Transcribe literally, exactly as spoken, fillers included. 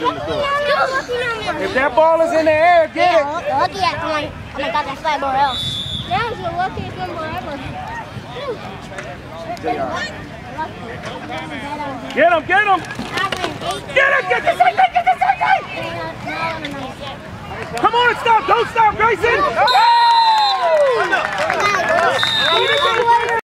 If that ball is in the air, get it. Lucky at my, oh my god, that's five more else. That was the luckiest number ever. Get him, get him! Get him, get the same thing, get the same thing! Come on, stop, don't stop, Grayson! Woo!